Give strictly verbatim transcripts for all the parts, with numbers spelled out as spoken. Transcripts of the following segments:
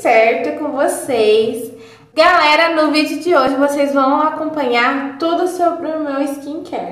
certo com vocês? Galera, no vídeo de hoje vocês vão acompanhar tudo sobre o meu skincare.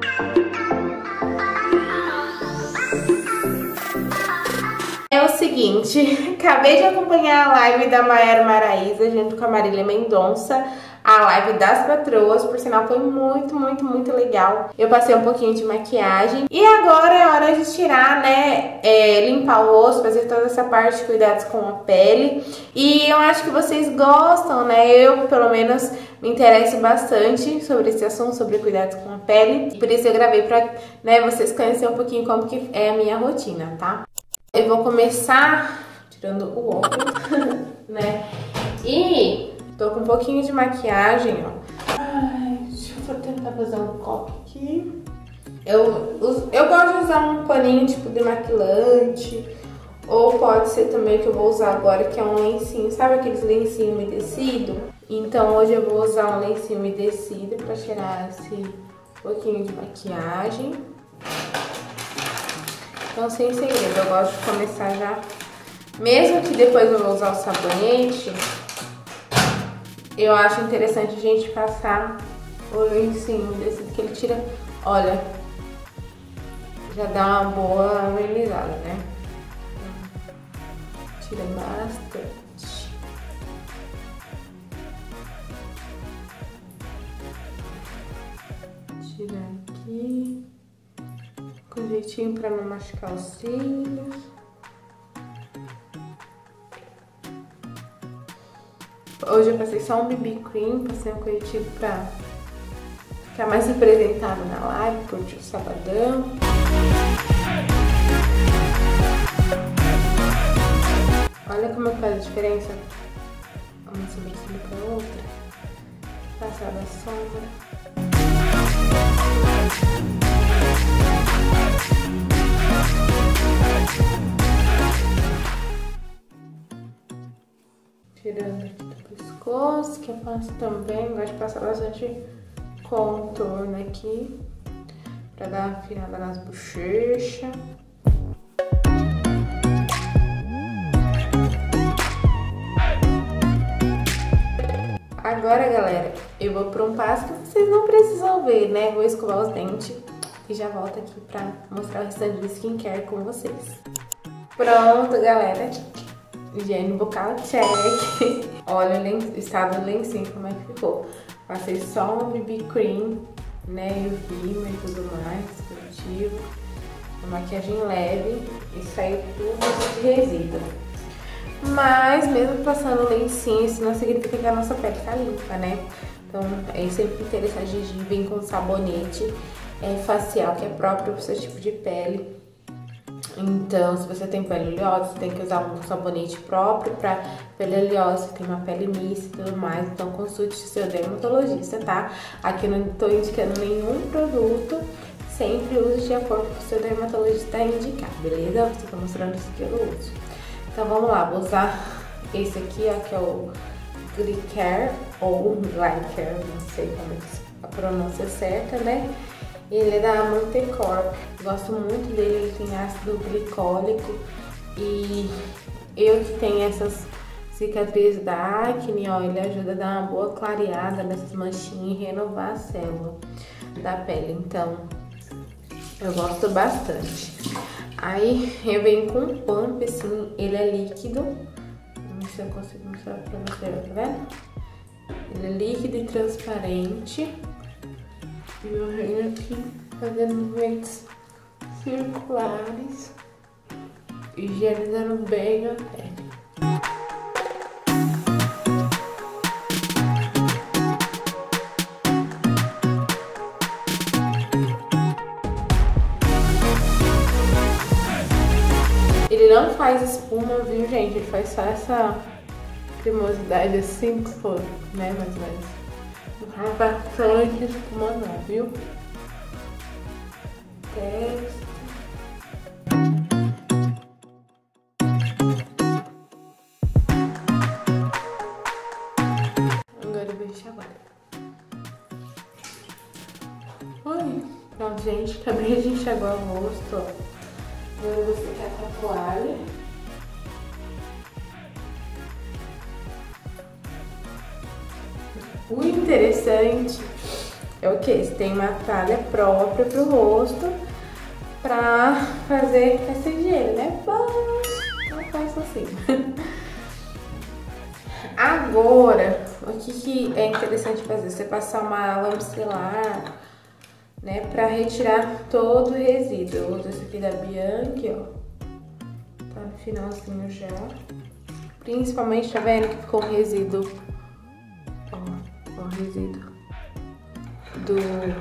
É o seguinte, acabei de acompanhar a live da Maiara Maraíza junto com a Marília Mendonça, a live das patroas, por sinal foi muito, muito, muito legal. Eu passei um pouquinho de maquiagem e agora é hora de tirar, né, é, limpar o rosto, fazer toda essa parte de cuidados com a pele. E eu acho que vocês gostam, né, eu pelo menos me interesso bastante sobre esse assunto, sobre cuidados com a pele. Por isso eu gravei pra, né, vocês conhecerem um pouquinho como que é a minha rotina, tá? Eu vou começar tirando o óculos, né, e tô com um pouquinho de maquiagem, ó. Ai, deixa eu tentar fazer um copo aqui. Eu, eu gosto de usar um paninho tipo demaquilante, ou pode ser também que eu vou usar agora, que é um lencinho, sabe aqueles lencinhos umedecidos? Então hoje eu vou usar um lencinho umedecido pra tirar esse pouquinho de maquiagem. Então, sem segredo, eu gosto de começar já, mesmo que depois eu vou usar o sabonete, eu acho interessante a gente passar o lencinho desse, que ele tira, olha, já dá uma boa amenizada, né? Tira bastante. Tira aqui, com jeitinho pra não machucar os cílios. Hoje eu passei só um B B Cream, passei um corretivo pra ficar mais representado na live, curtir o sabadão. Olha como faz a diferença uma sobrancelha pra outra. Passar da sombra. Tirando aqui do pescoço, que eu faço também, gosto de passar bastante contorno aqui, pra dar uma afinada nas bochechas. Agora, galera, eu vou pra um passo que vocês não precisam ver, né? Vou escovar os dentes e já volto aqui pra mostrar o restante do skincare com vocês. Pronto, galera. Higiene bucal check. Olha o estado do lencinho, como é que ficou. Passei só um B B Cream, né, e o rímel e tudo mais, curativo. Uma maquiagem leve e saiu tudo de resíduo. Mas mesmo passando lencinho, isso não significa que a nossa pele tá limpa, né? Então é sempre interessante a gente vir com sabonete é, facial, que é próprio pro seu tipo de pele. Então, se você tem pele oleosa, você tem que usar um sabonete próprio para pele oleosa, se tem uma pele mista e tudo mais. Então, consulte o seu dermatologista, tá? Aqui eu não estou indicando nenhum produto, sempre use de acordo com o seu dermatologista indicar, beleza? Você tá mostrando isso que eu uso. Então, vamos lá, vou usar esse aqui, ó, que é o Glycare, ou Glycare, não sei como é a pronúncia certa, né? Ele é da Mantecorp, gosto muito dele, ele tem ácido glicólico e eu que tenho essas cicatrizes da acne, ó, ele ajuda a dar uma boa clareada nessas manchinhas e renovar a célula da pele, então eu gosto bastante. Aí eu venho com um pump, assim, ele é líquido, não sei se eu consigo mostrar pra vocês, tá vendo? Ele é líquido e transparente. E eu venho aqui fazendo movimentos circulares, higienizando bem a pele. Ele não faz espuma, viu, gente? Ele faz só essa cremosidade assim, que for, né, mais ou menos. Não faz bastante espuma não, viu? Testa. Agora eu vou enxaguar. Oi. Pronto, gente. Acabei de enxaguar o rosto, ó. Agora eu vou secar com a toalha. O interessante é o que? Você tem uma toalha própria pro rosto pra fazer essa higiene, né? Eu faço assim. Agora, o que, que é interessante fazer? Você passar uma lã micelar, né, pra retirar todo o resíduo. Eu uso esse aqui da Bianchi, ó. Tá no finalzinho já. Principalmente, tá vendo que ficou um resíduo, ó, o resíduo do,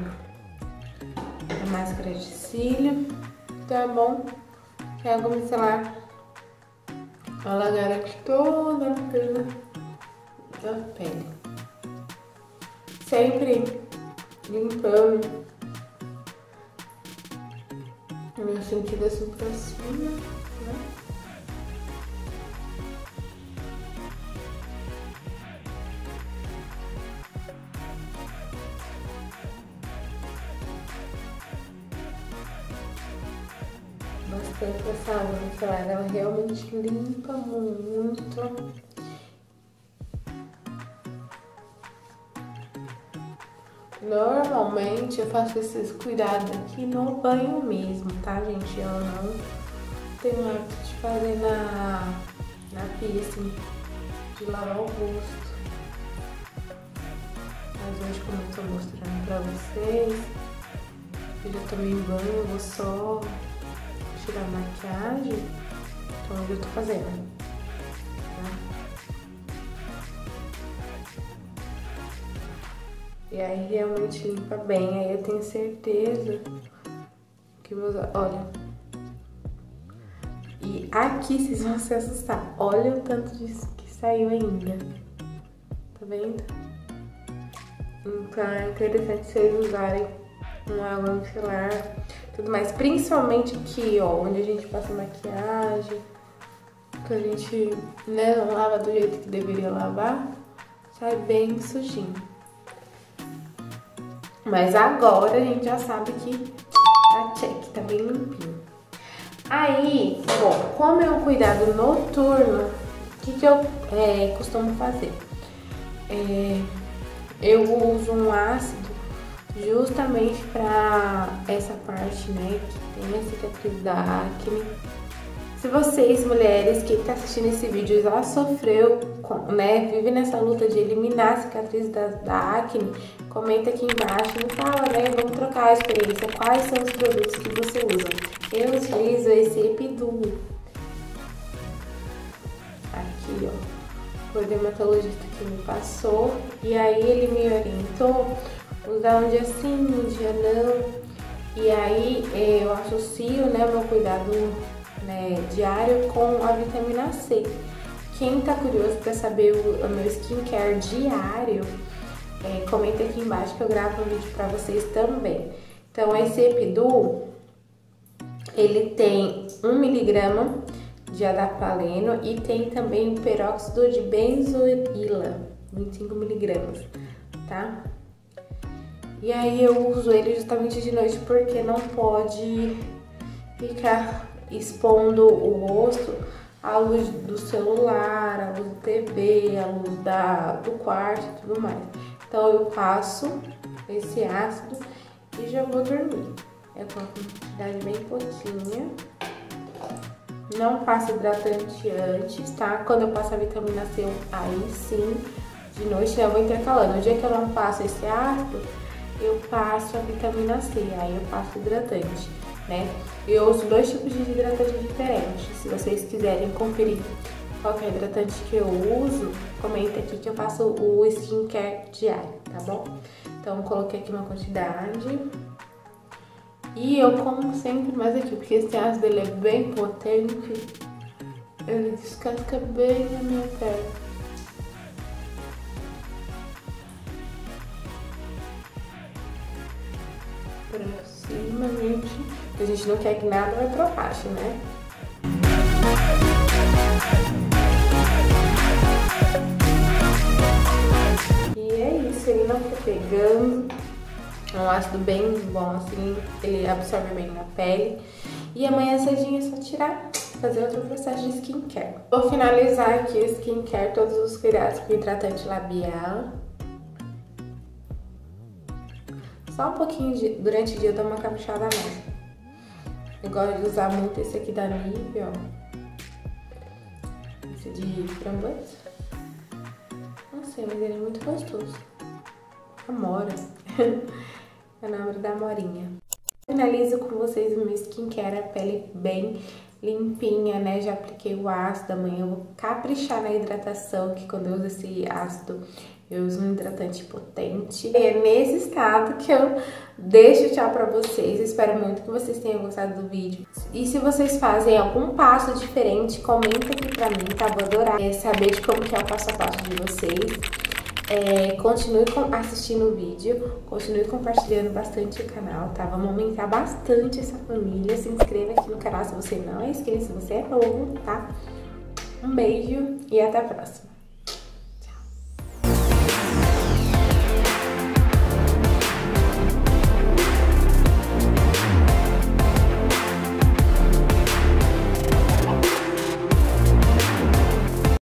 da máscara de cílio. Então é bom que a água micelar ela garante toda a limpeza da pele. Sempre limpando no sentido assim pra cima, né? Bastante essa água micelar, ela realmente limpa muito. Normalmente eu faço esses cuidados aqui no banho mesmo, tá, gente? Eu não tenho hábito de fazer na, na pia, assim, de lavar o rosto. Mas hoje, como eu tô mostrando pra vocês, eu já tomei banho, eu vou só tirar a maquiagem, então eu tô fazendo, tá? E aí realmente limpa bem, aí eu tenho certeza que meus... Olha, e aqui vocês vão se assustar, olha o tanto disso que saiu ainda, tá vendo? Então é interessante vocês usarem uma água micelar, tudo mais, principalmente aqui, ó, onde a gente passa maquiagem, que a gente, né, não lava do jeito que deveria lavar, sai bem sujinho. Mas agora a gente já sabe que tá check, tá bem limpinho. Aí, bom, como é um cuidado noturno, o que que eu é, costumo fazer? É, eu uso um ácido justamente pra essa parte, né, que tem a cicatriz da acne. Se vocês, mulheres que estão assistindo esse vídeo, já sofreu, com, né, vive nessa luta de eliminar a cicatriz da, da acne, comenta aqui embaixo e fala, né, vamos trocar a experiência, quais são os produtos que você usa. Eu utilizo esse Epiduo. Aqui, ó, o dermatologista que me passou, e aí ele me orientou usar um dia sim, um dia não, e aí eu associo, né, o meu cuidado, né, diário com a vitamina C. Quem tá curioso para saber o, o meu skincare diário, é, comenta aqui embaixo que eu gravo um vídeo para vocês também. Então esse Epiduo, ele tem um miligrama de adapaleno e tem também o peróxido de benzoíla, vinte e cinco miligramas, tá? E aí eu uso ele justamente de noite porque não pode ficar expondo o rosto à luz do celular, à luz da T V, à luz da, do quarto e tudo mais. Então eu passo esse ácido e já vou dormir. É com uma quantidade bem pouquinha. Não passo hidratante antes, tá? Quando eu passo a vitamina C, aí sim, de noite eu vou intercalando. No dia que eu não passo esse ácido, eu passo a vitamina C, aí eu passo hidratante, né? Eu uso dois tipos de hidratante diferentes. Se vocês quiserem conferir qual que é o hidratante que eu uso, comenta aqui que eu faço o skincare diário, tá bom? Então, coloquei aqui uma quantidade. E eu como sempre mais aqui, porque esse ácido ele é bem potente. Ele descasca bem a minha pele. Pra cima, gente. A gente não quer que nada vai pra baixo, né? E é isso, ele não fica pegando. É um ácido bem bom, assim, ele absorve bem na pele. E amanhã cedinho é só tirar, fazer outro processo de skincare. Vou finalizar aqui o skincare, todos os cuidados com hidratante labial. Só um pouquinho de, durante o dia eu dou uma caprichada a mais. Eu gosto de usar muito esse aqui da Nivea, ó. Esse de framboesa. Não sei, mas ele é muito gostoso. Amora. É o nome da Amorinha. Finalizo com vocês o meu skincare, a pele bem limpinha, né? Já apliquei o ácido, amanhã eu vou caprichar na hidratação, que quando eu uso esse ácido, eu uso um hidratante potente. E é nesse estado que eu deixo tchau pra vocês. Eu espero muito que vocês tenham gostado do vídeo. E se vocês fazem algum passo diferente, comenta aqui pra mim, tá? Vou adorar é, saber de como que é o passo a passo de vocês. É, continue assistindo o vídeo, continue compartilhando bastante o canal, tá? Vamos aumentar bastante essa família. Se inscreva aqui no canal se você não é inscrito, se você é novo, tá? Um beijo e até a próxima!